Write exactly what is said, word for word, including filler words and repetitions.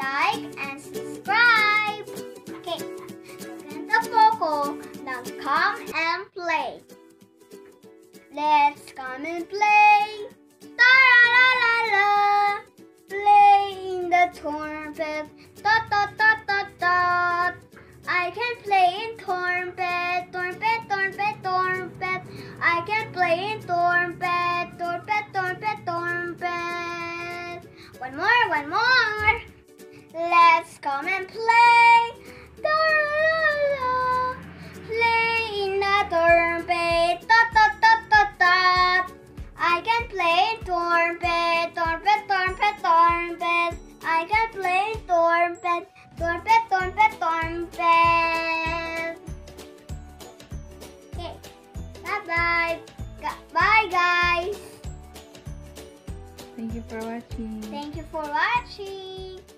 like, and subscribe. Okay, maganda po ko ng come and play. Let's come and play. Ta-ra-la-la-la. Play in the trumpet. Tot-tot-tot-tot-tot. I can play in trumpet, trumpet, trumpet, trumpet. I can play in trumpet, trumpet, trumpet, trumpet. One more, one more. Let's come and play. Da-la-la-la. Play in the trumpet. Tot-tot-tot-tot-tot. I can play in trumpet, trumpet, trumpet, trumpet. I can play in trumpet, trumpet, trumpet, trumpet. Okay, bye-bye. Bye, guys. Thank you for watching. Thank you for watching.